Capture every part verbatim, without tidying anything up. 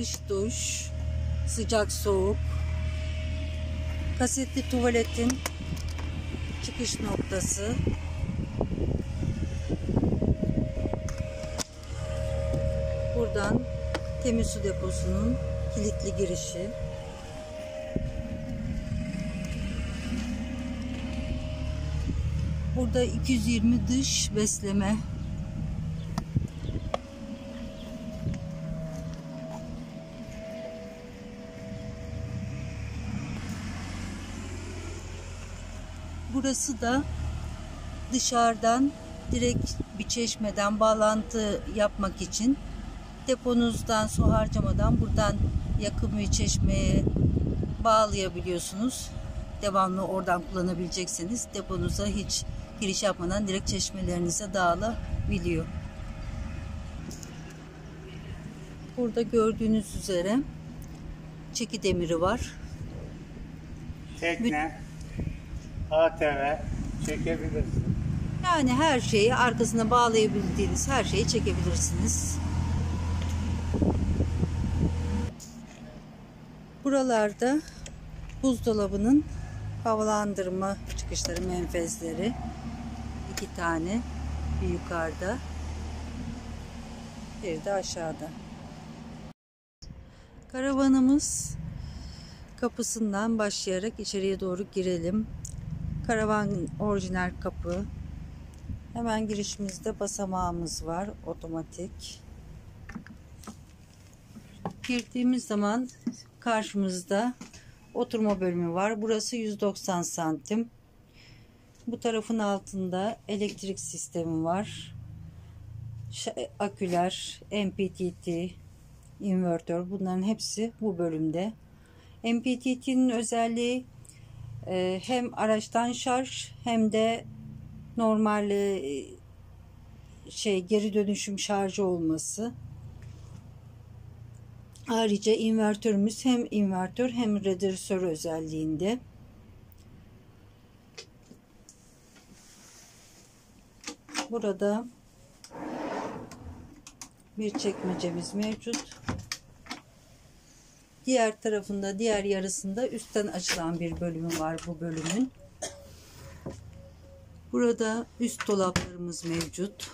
dış duş, sıcak soğuk, kasetli tuvaletin çıkış noktası, buradan temiz su deposunun kilitli girişi, burada iki yüz yirmi dış besleme, burası da dışarıdan direkt bir çeşmeden bağlantı yapmak için, deponuzdan su harcamadan buradan yakın bir çeşmeye bağlayabiliyorsunuz. Devamlı oradan kullanabileceksiniz. Deponuza hiç giriş yapmadan direkt çeşmelerinize dağılabiliyor. Burada gördüğünüz üzere çeki demiri var. Tekne, A T V çekebilirsin. Yani her şeyi, arkasına bağlayabildiğiniz her şeyi çekebilirsiniz. Buralarda buzdolabının havalandırma çıkışları, menfezleri, iki tane, bir yukarıda, bir de aşağıda. Karavanımız kapısından başlayarak içeriye doğru girelim. Karavan orijinal kapı. Hemen girişimizde basamağımız var, otomatik. Girdiğimiz zaman karşımızda oturma bölümü var. Burası yüz doksan santim. Bu tarafın altında elektrik sistemi var. Aküler, M P T T, invertör, bunların hepsi bu bölümde. M P T T'nin özelliği hem araçtan şarj hem de normal şey geri dönüşüm şarjı olması. Ayrıca invertörümüz hem invertör hem radyatör özelliğinde. Burada bir çekmecemiz mevcut. Diğer tarafında, diğer yarısında üstten açılan bir bölümü var bu bölümün. Burada üst dolaplarımız mevcut.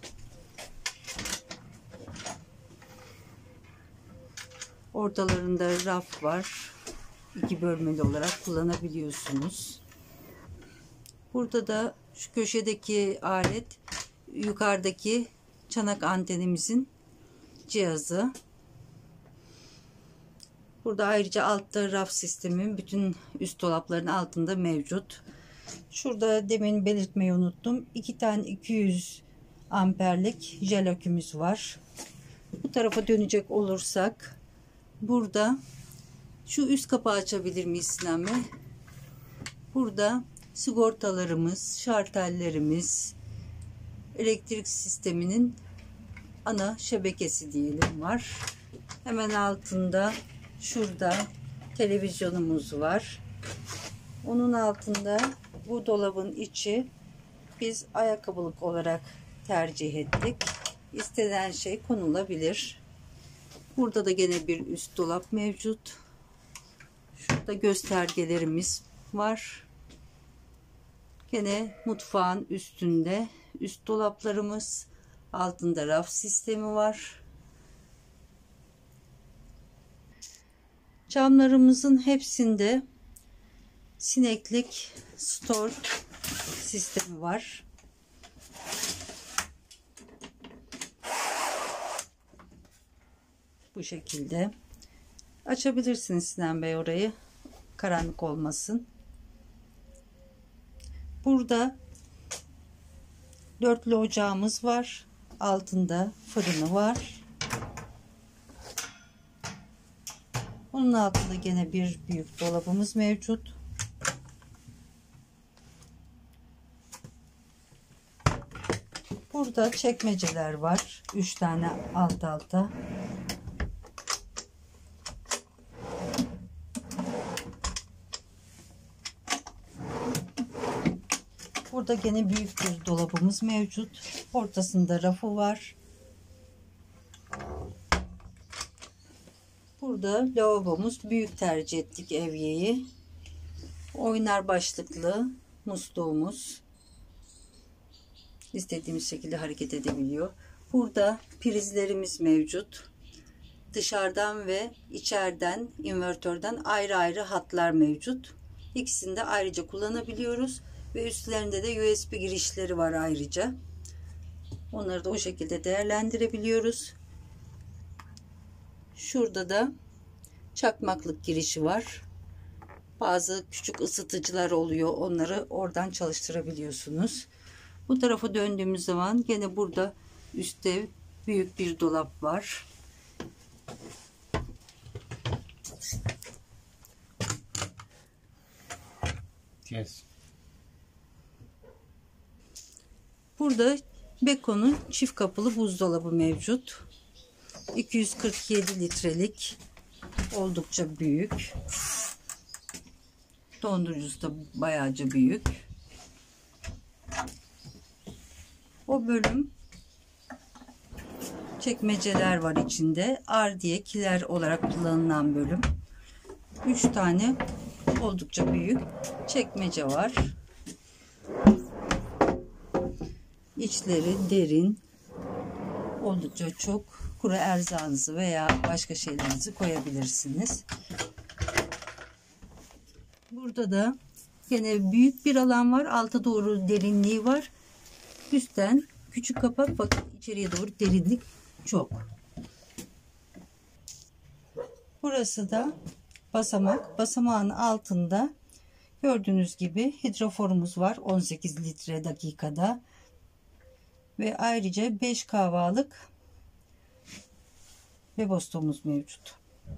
Ortalarında raf var. İki bölmeli olarak kullanabiliyorsunuz. Burada da şu köşedeki alet yukarıdaki çanak antenimizin cihazı. Burada ayrıca altta raf sistemi bütün üst dolapların altında mevcut. Şurada demin belirtmeyi unuttum. İki tane iki yüz amperlik jel akümüz var. Bu tarafa dönecek olursak burada şu üst kapağı açabilir miyiz Sinan Bey? Burada sigortalarımız, şartellerimiz, elektrik sisteminin ana şebekesi diyelim var. Hemen altında şurada televizyonumuz var. Onun altında bu dolabın içi biz ayakkabılık olarak tercih ettik. İstenen şey konulabilir. Burada da gene bir üst dolap mevcut. Şurada göstergelerimiz var. Gene mutfağın üstünde üst dolaplarımız, altında raf sistemi var. Camlarımızın hepsinde sineklik store sistemi var. Bu şekilde açabilirsiniz Sinan Bey orayı, karanlık olmasın. Burada dörtlü ocağımız var, altında fırını var. Onun altında gene bir büyük dolabımız mevcut. Burada çekmeceler var, üç tane alt alta. Burada gene büyük bir dolabımız mevcut. Ortasında rafı var. Burada lavabomuz, büyük tercih ettik evyeyi. Oynar başlıklı musluğumuz. İstediğimiz şekilde hareket edebiliyor. Burada prizlerimiz mevcut. Dışarıdan ve içeriden invertörden ayrı ayrı hatlar mevcut. İkisini de ayrıca kullanabiliyoruz. Ve üstlerinde de U S B girişleri var ayrıca. Onları da o şekilde değerlendirebiliyoruz. Şurada da çakmaklık girişi var. Bazı küçük ısıtıcılar oluyor. Onları oradan çalıştırabiliyorsunuz. Bu tarafa döndüğümüz zaman gene burada üstte büyük bir dolap var. Yes. Burada Beko'nun çift kapılı buzdolabı mevcut. iki yüz kırk yedi litrelik, oldukça büyük. Dondurucusu da bayağıca büyük. O bölüm çekmeceler var içinde. Ardiye kiler olarak kullanılan bölüm. üç tane oldukça büyük çekmece var. İçleri derin. Oldukça çok kuru erzağınızı veya başka şeylerinizi koyabilirsiniz. Burada da yine büyük bir alan var. Alta doğru derinliği var. Üstten küçük kapak, bakın içeriye doğru derinlik çok. Burası da basamak. Basamağın altında gördüğünüz gibi hidroforumuz var. on sekiz litre dakikada. Ve ayrıca beş kahvalık Webasto'muz mevcut.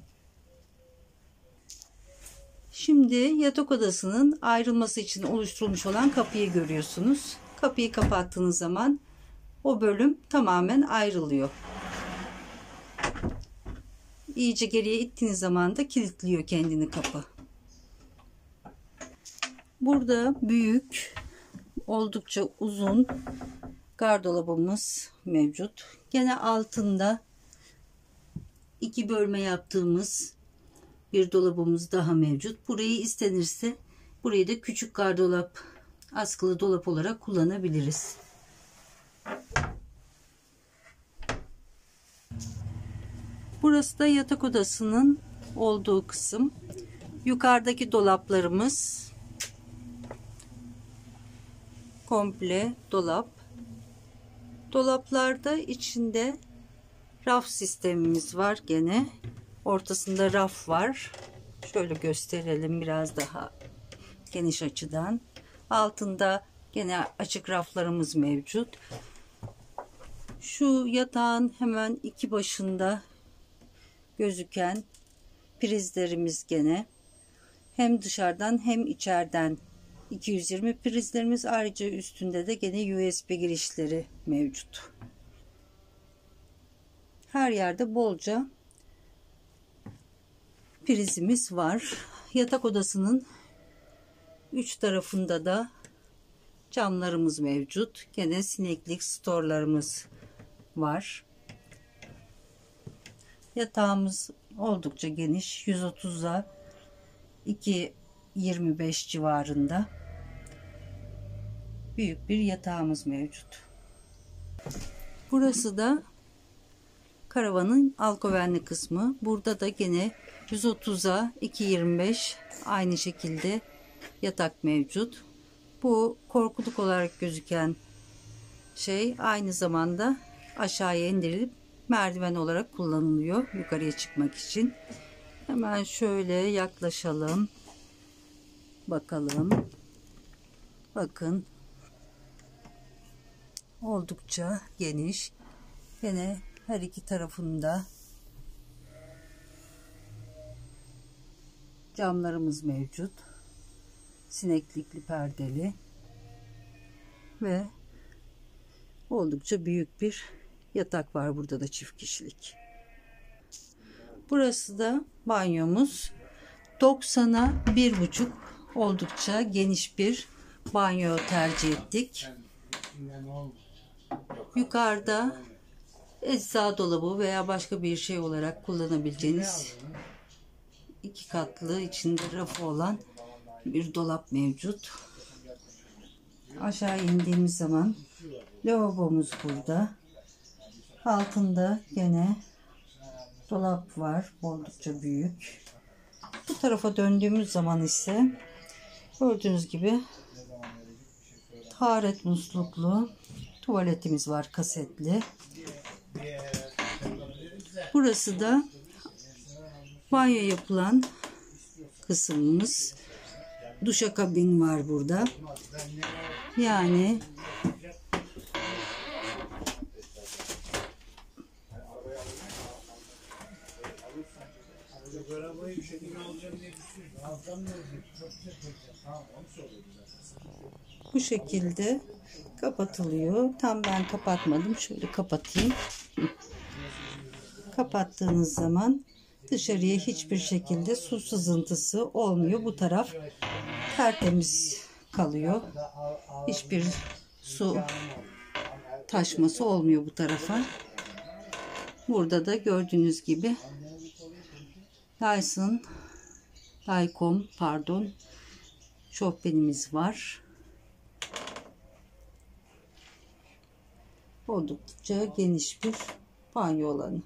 Şimdi yatak odasının ayrılması için oluşturulmuş olan kapıyı görüyorsunuz. Kapıyı kapattığınız zaman o bölüm tamamen ayrılıyor. İyice geriye ittiğiniz zaman da kilitliyor kendini kapı. Burada büyük, oldukça uzun gardırobumuz mevcut. Gene altında iki bölme yaptığımız bir dolabımız daha mevcut. Burayı istenirse burayı da küçük gardırop, askılı dolap olarak kullanabiliriz. Burası da yatak odasının olduğu kısım. Yukarıdaki dolaplarımız komple dolap. Dolaplarda içinde raf sistemimiz var gene. Ortasında raf var. Şöyle gösterelim biraz daha geniş açıdan. Altında gene açık raflarımız mevcut. Şu yatağın hemen iki başında gözüken prizlerimiz gene hem dışarıdan hem içeriden iki yüz yirmi prizlerimiz, ayrıca üstünde de gene U S B girişleri mevcut. Her yerde bolca prizimiz var. Yatak odasının üç tarafında da camlarımız mevcut. Gene sineklik storlarımız var. Yatağımız oldukça geniş. yüz otuza iki yirmi beş civarında büyük bir yatağımız mevcut. Burası da karavanın alkovenli kısmı. Burada da gene yüz otuza iki yirmi beş aynı şekilde yatak mevcut. Bu korkuluk olarak gözüken şey aynı zamanda aşağıya indirilip merdiven olarak kullanılıyor yukarıya çıkmak için. Hemen şöyle yaklaşalım. Bakalım. Bakın. Oldukça geniş. Yine her iki tarafında camlarımız mevcut. Sineklikli perdeli ve oldukça büyük bir yatak var. Burada da çift kişilik. Burası da banyomuz. doksana bir buçuk oldukça geniş bir banyo tercih ettik. Yukarıda ecza dolabı veya başka bir şey olarak kullanabileceğiniz iki katlı, içinde rafı olan bir dolap mevcut. Aşağı indiğimiz zaman lavabomuz burada. Altında gene dolap var, oldukça büyük. Bu tarafa döndüğümüz zaman ise gördüğünüz gibi taharet musluklu tuvaletimiz var, kasetli. Burası da banyo yapılan kısmımız. Duşakabin var burada. Yani bu şekilde kapatılıyor. Tam ben kapatmadım. Şöyle kapatayım. Kapattığınız zaman dışarıya hiçbir şekilde su sızıntısı olmuyor. Bu taraf tertemiz kalıyor. Hiçbir su taşması olmuyor bu tarafa. Burada da gördüğünüz gibi Dyson, Daycom pardon, şofbenimiz var. Oldukça geniş bir banyo alanı.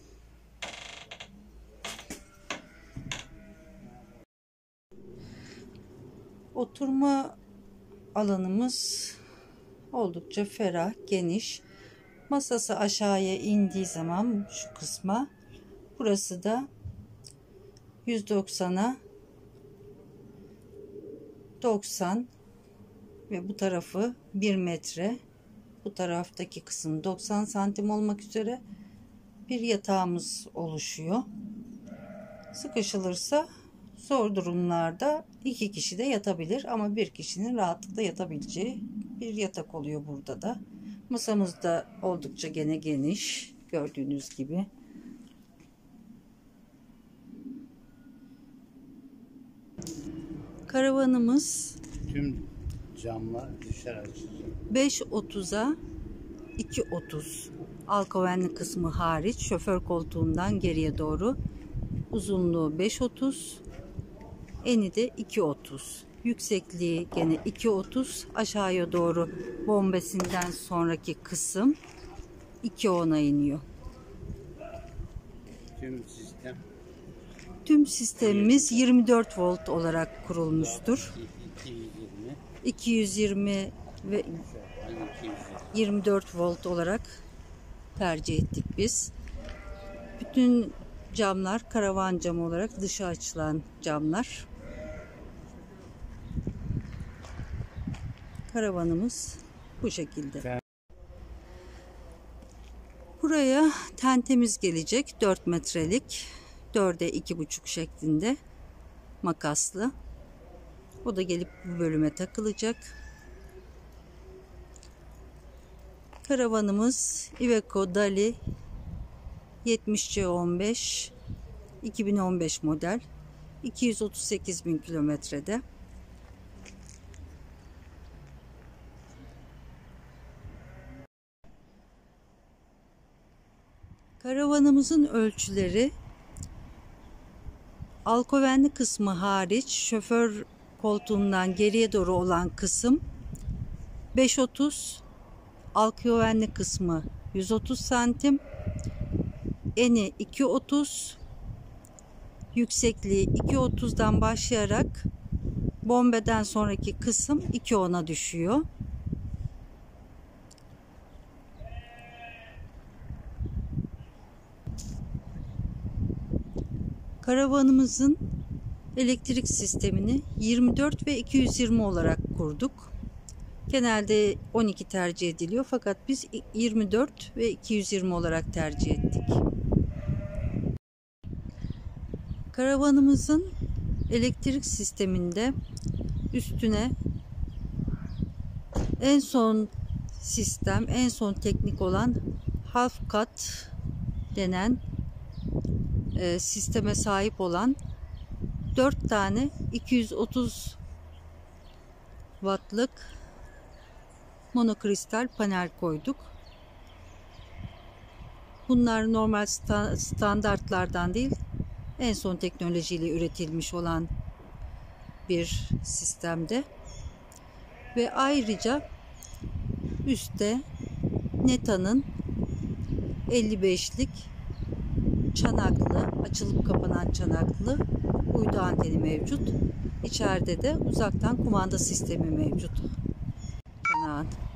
Oturma alanımız oldukça ferah, geniş. Masası aşağıya indiği zaman şu kısma, burası da yüz doksana doksan ve bu tarafı bir metre. Bu taraftaki kısım doksan santim olmak üzere bir yatağımız oluşuyor. Sıkışılırsa zor durumlarda iki kişi de yatabilir ama bir kişinin rahatlıkla yatabileceği bir yatak oluyor burada da. Masamız da oldukça gene geniş, gördüğünüz gibi. Karavanımız Tüm camlar dışarı açılacak. beş otuza iki otuz. Alkovenli kısmı hariç, şoför koltuğundan geriye doğru. Uzunluğu beş otuz. Eni de iki otuz. Yüksekliği gene iki otuz. Aşağıya doğru bombesinden sonraki kısım iki ona iniyor. Tüm sistem Tüm sistemimiz yirmi dört volt olarak kurulmuştur. iki yüz yirmi ve yirmi dört volt olarak tercih ettik biz. Bütün camlar karavan camı olarak dışa açılan camlar. Karavanımız bu şekilde. Buraya tentemiz gelecek, dört metrelik, dörde iki buçuk şeklinde makaslı. O da gelip bu bölüme takılacak. Karavanımız Iveco Dali yetmiş C on beş iki bin on beş model, iki yüz otuz sekiz bin kilometrede. Karavanımızın ölçüleri alkovenli kısmı hariç, şoför koltuğundan geriye doğru olan kısım beş otuz, alkovenli kısmı yüz otuz santim, eni iki otuz, yüksekliği iki otuzdan başlayarak bombeden sonraki kısım iki ona düşüyor. Karavanımızın elektrik sistemini yirmi dört ve iki yüz yirmi olarak kurduk. Genelde on iki tercih ediliyor fakat biz yirmi dört ve iki yüz yirmi olarak tercih ettik. Karavanımızın elektrik sisteminde üstüne en son sistem, en son teknik olan half cut denen e, sisteme sahip olan dört tane iki yüz otuz wattlık monokristal panel koyduk. Bunlar normal sta- standartlardan değil, En son teknolojiyle üretilmiş olan bir sistemde. Ve ayrıca üstte Neta'nın elli beşlik çanaklı, açılıp kapanan çanaklı uydu anteni mevcut. İçeride de uzaktan kumanda sistemi mevcut. Çanağın.